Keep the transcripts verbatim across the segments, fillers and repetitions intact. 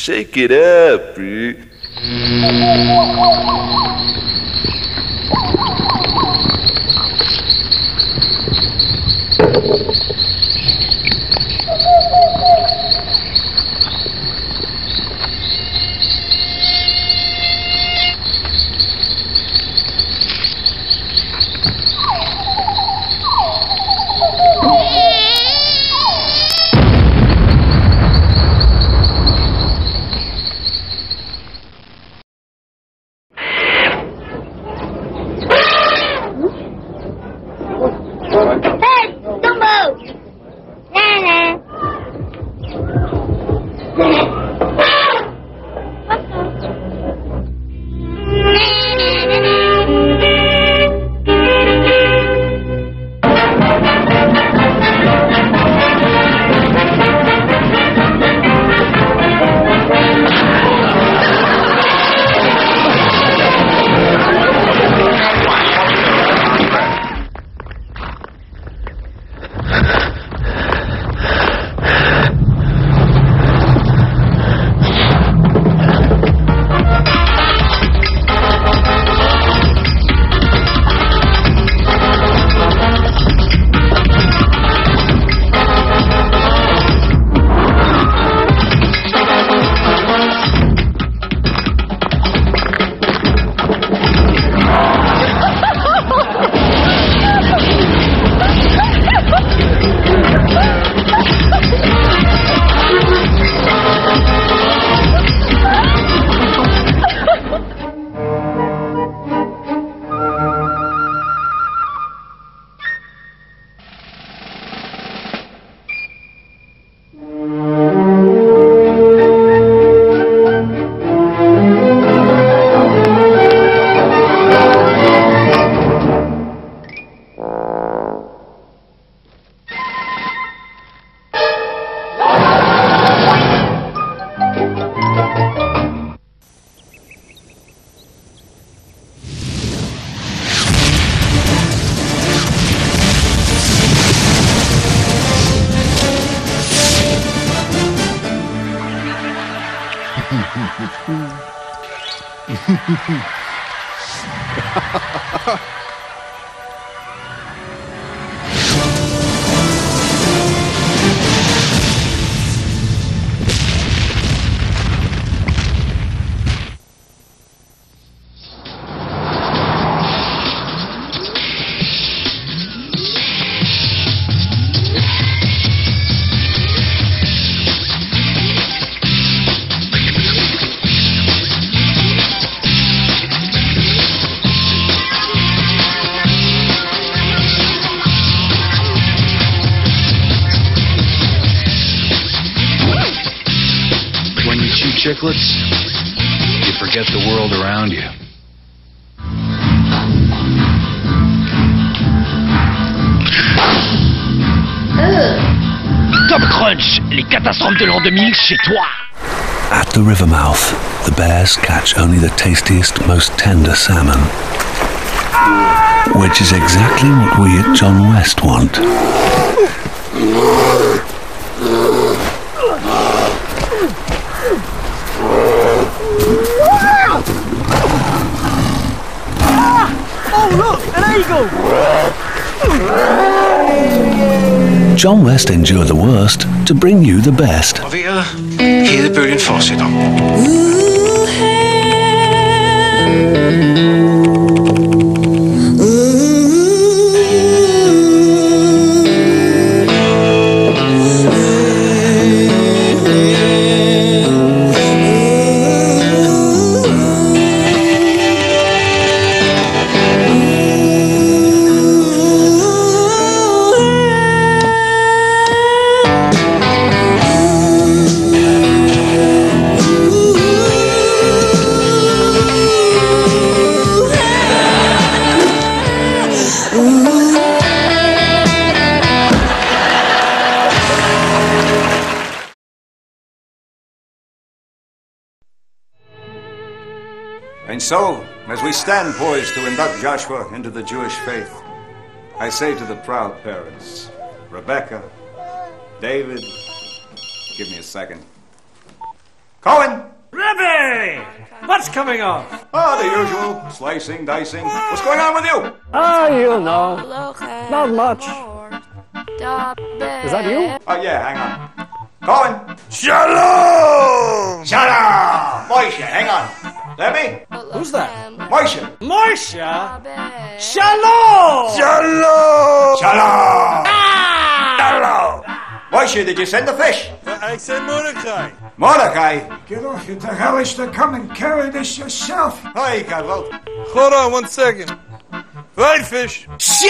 Shake it up, bro. Chiclets, you forget the world around you. Top Crunch, les catastrophes de l'an deux mille chez toi. At the river mouth, the bears catch only the tastiest, most tender salmon. Which is exactly what we at John West want. John West endured the worst to bring you the best. Og vejret, hedebølgen fortsætter. And so, as we stand poised to induct Joshua into the Jewish faith, I say to the proud parents, Rebecca, David, give me a second. Cohen! Rebbe! What's coming off? Oh, the usual. Slicing, dicing. What's going on with you? Oh, you know. Not much. Is that you? Oh, yeah, hang on. Cohen! Shalom! Shalom! Moishe, hang on. Lemmy? Who's that? Moishe! Moshe? Shalom! Shalom! Shalom! Shalom! Moishe, did you send the fish? I said Mordecai. Mordecai? Get off, you the hellish to come and carry this yourself. Hi, Cadwell. Hold on one second. Right, fish.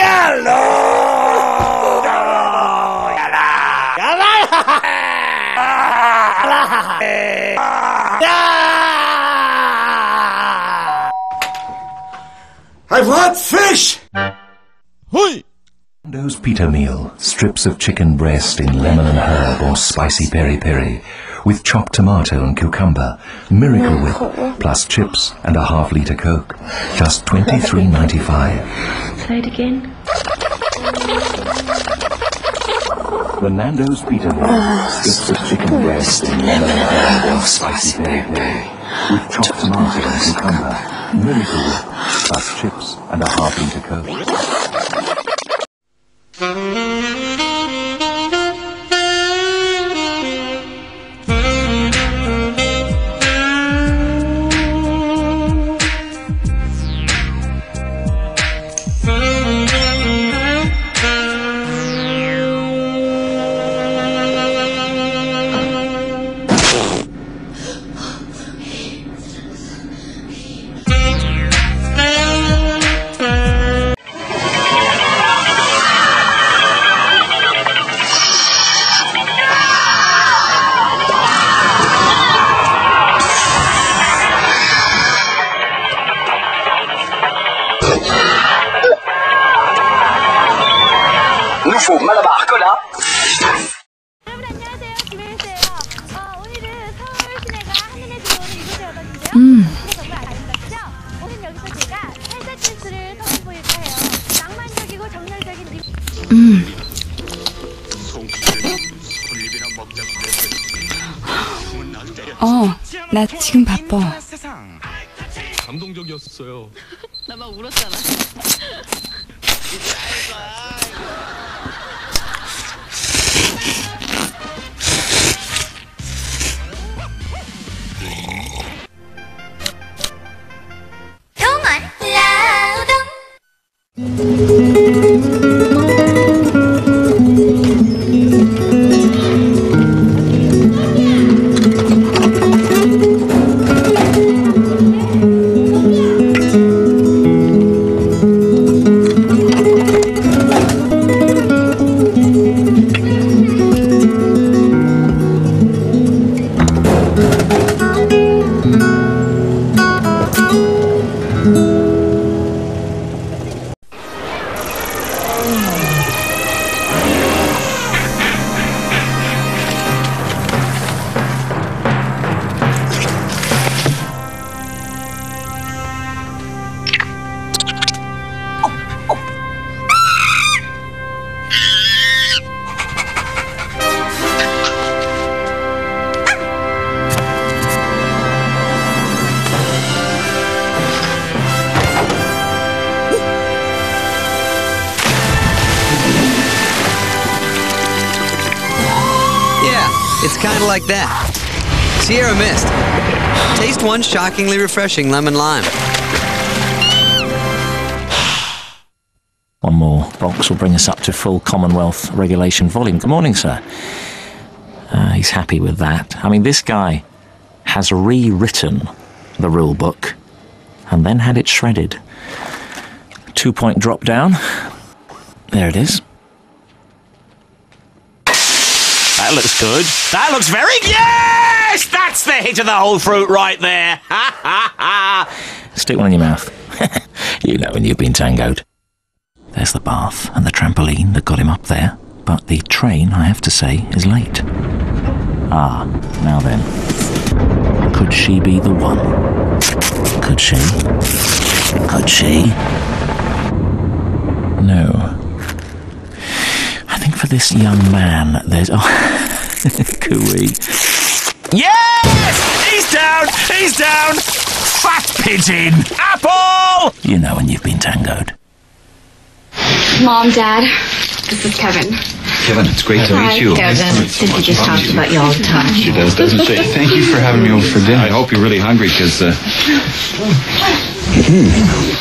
I want fish! Hui! Nando's pita meal, strips of chicken breast in lemon and herb or spicy peri-peri, with chopped tomato and cucumber, Miracle Whip, plus chips and a half-litre Coke. Just twenty-three ninety-five. Say it again. The Nando's pita meal, strips of chicken breast in lemon and herb or spicy peri-peri, with chopped tomato and cucumber, Miracle Whip, plus chips and a half-litre Coke. Nouveau Malabar Cola. 음. 음. 어, 나 지금 바빠. 감동적이었어요. 나 막 울었잖아. It's kind of like that. Sierra Mist. Taste one shockingly refreshing lemon lime. One more box will bring us up to full Commonwealth regulation volume. Good morning, sir. Uh, he's happy with that. I mean, this guy has rewritten the rule book and then had it shredded. Two-point drop down. There it is. That looks good. That looks very... Yes! That's the hit of the whole fruit right there. Ha, ha, ha. Stick one in your mouth. You know when you've been tangoed. There's the bath and the trampoline that got him up there. But the train, I have to say, is late. Ah, now then. Could she be the one? Could she? Could she? No. I think for this young man, there's... Oh, cooey. Yes! He's down! He's down! Fat pigeon! Apple! You know when you've been tangoed. Mom, Dad, this is Kevin. Kevin, it's great to meet you. Kevin. Cynthia just talks about you all the time. She does, doesn't she? Thank you for having me over for dinner. I hope you're really hungry, because, uh... mm.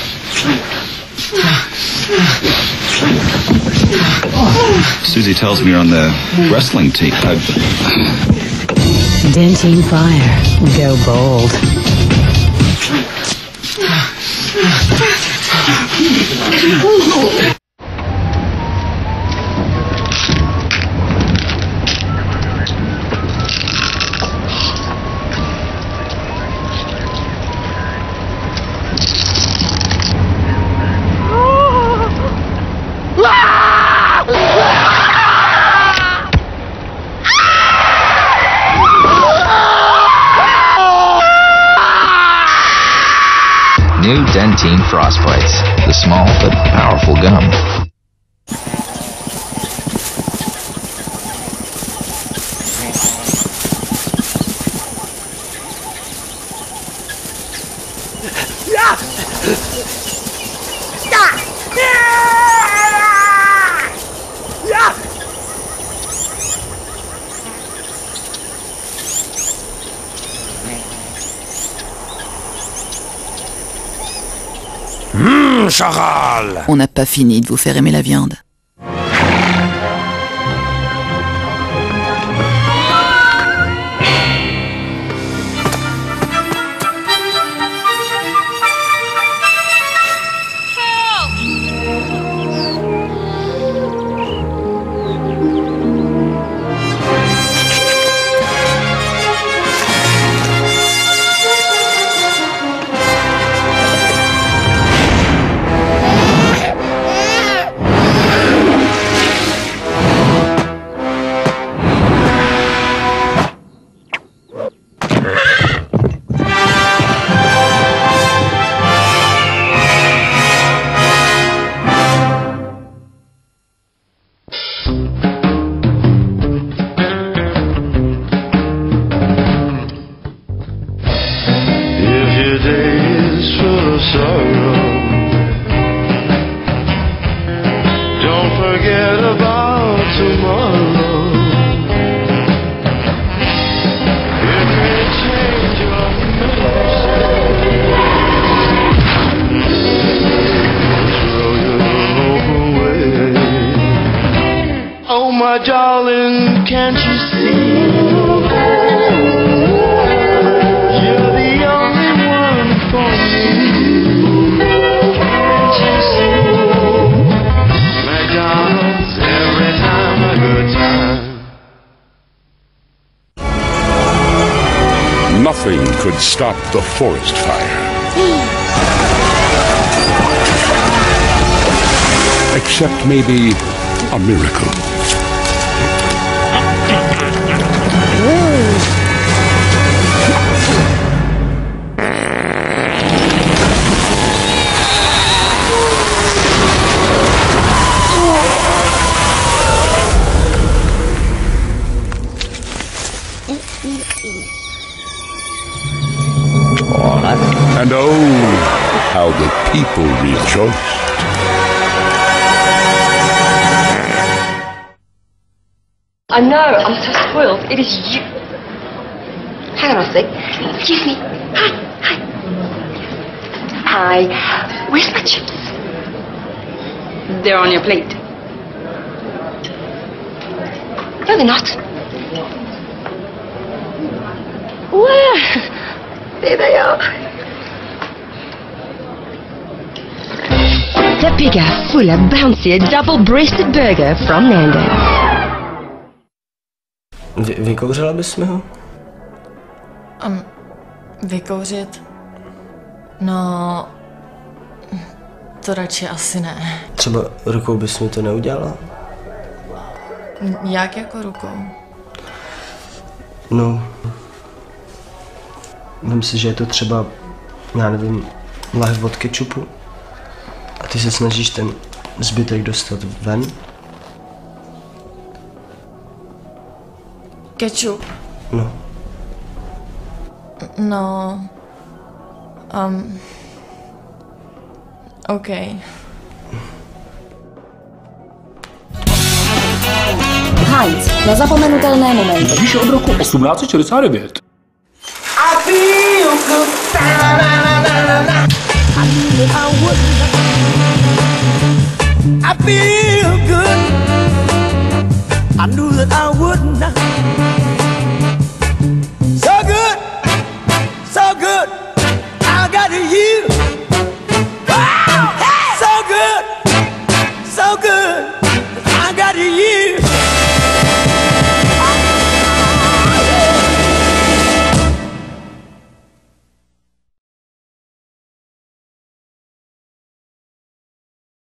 Susie tells me you're on the wrestling team. I've... Dentine Fire. Go bold. New Dentine Frostbites, the small but powerful gum. Hum, charal! On n'a pas fini de vous faire aimer la viande. Don't forget about tomorrow. It may change your throw your hope away. Oh my darling, can't you see? You're the only one for me. Can't you see? McDonald's, every time a good time. Nothing could stop the forest fire. Except maybe a miracle. And oh, how the people rejoiced. I know, I'm so spoiled. It is you. Hang on a sec. Excuse me. Hi, hi. Hi. Where's my chips? They're on your plate. No, they're not. Where? There they are. The bigger, fuller, bouncier, double-breasted burger from Nando's. Vy, vykouřila bys mi ho? Um, vykouřit? No... To radši asi ne. Třeba rukou bys mi to neudělala? Jak jako rukou? No... Vem si, že je to třeba, já nevím, lahev od kečupu a ty se snažíš ten zbytek dostat ven. Kečup? No. No... Um... OK. Heinz, nezapomenutelné momenty. Píše od roku osmnáct set šedesát devět. I feel good. Na, na, na, na, na. I knew that I wouldn't. I feel good. I knew that I wouldn't.